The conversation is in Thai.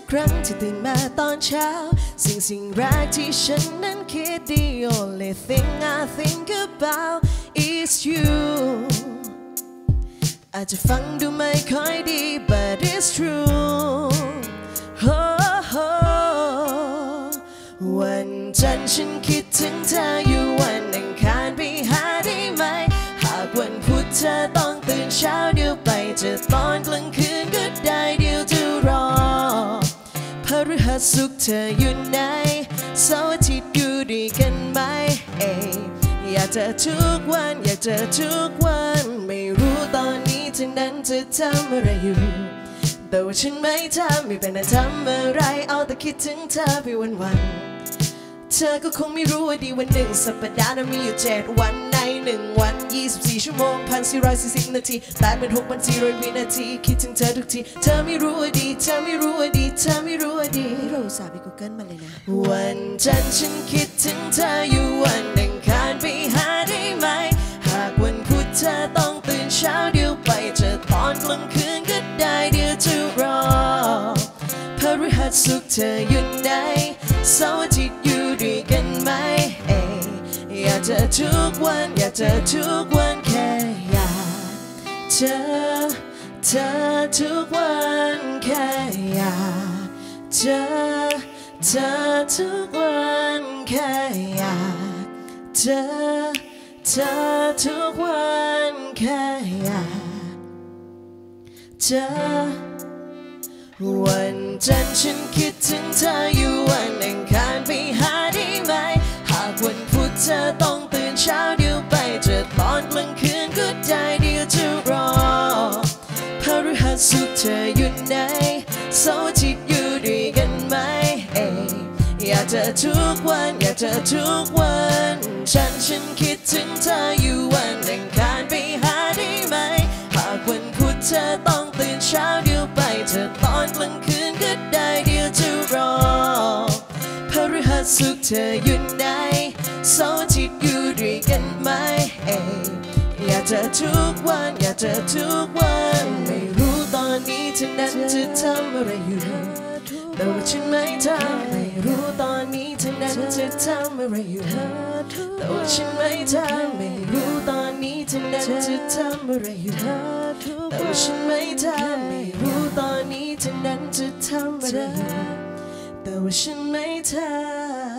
ครั้งที่ตื่นมาตอนเช้าสิ่งแรกที่ฉันนั้นคิด The only thing I think about is you อาจจะฟังดูไม่ค่อยดี but it's trueวันจันทร์ฉันคิดถึงเธออยู่วันอังคารไปหาได้ไหมหากวันพุธเธอต้องตื่นเช้าเดี๋ยวไปเจอตอนกลางคืนก็ได้เดี๋ยวจะรอพฤหัสศุกร์เธออยู่ไหนเสาร์อาทิตย์อยู่ด้วยกันไหมอยากเจอทุกวันอยากเจอทุกวันไม่รู้ตอนนี้เธอนั้นจะทำอะไรอยู่แต่ว่าฉันไม่ทำไม่เป็นทำอะไรเอาแต่คิดถึงเธอไปวันเธอก็คงไม่รู้ว่าดีวันหนึ่งสัปดาห์นั้นมีอยู่7 วันใน1 วัน24 ชั่วโมง1,440 นาที86,400 วินาทีคิดถึงเธอทุกทีเธอไม่รู้ว่าดีเธอไม่รู้ว่าดีเธอไม่รู้ว่าดีเราสาบไป Google มาเลยนะวันจันทร์ฉันคิดถึงเธออยู่วันอังคารไปหาได้ไหมหากวันพุธเธอต้องตื่นเช้าเดี๋ยวไปเจอตอนกลางคืนก็ได้เดี๋ยวจะรอพฤหัสศุกร์เธออยู่ไหนเสาร์อาทิตย์อยู่ด้วยกันไหมอยากเจอทุกวันอยากเจอทุกวันแค่อยากเจอทุกวันแค่อยากเจอทุกวันแค่อยากเจอทุกวันแค่อยากเจอวันจันทร์ฉันคิดถึงเธออยู่วันอังคารไปหาได้ไหมหากวันพุธเธอต้องตื่นเช้าเดี๋ยวไปเจอตอนกลางคืนก็ได้เดี๋ยวจะรอพฤหัสศุกร์เธออยู่ไหนเสาร์อาทิตย์อยู่ด้วยกันไหมอยากเจอทุกวันอยากเจอทุกวันฉันคิดถึงเธออยู่วันอังคารไปหาได้ไหมหากวันพุธเธอต้องตื่นเช้าเดี๋ยวไปเจอตอนกลางคืนก็ได้เดี๋ยวจะรอพฤหัสศุกร์เธออยู่ไหนเสาร์อาทิตย์อยู่ด้วยกันไหมอยากเจอทุกวันอยากเจอทุกวันไม่รู้ตอนนี้เธอนั้นจะทำอะไรอยู่แต่ว่าฉันไม่ทำไม่รู้ตอนนี้เธอนั้นจะทำอะไรอยู่แต่ว่าฉันไม่ทำไม่รู้ตอนนี้เธอนั้นจะทำอะไรอยู่แต่ว่าฉันไม่ทำไม่รู้ตอนนี้เธอนั้นจะทำอะไรอยู่แต่ว่าฉันไม่ทำ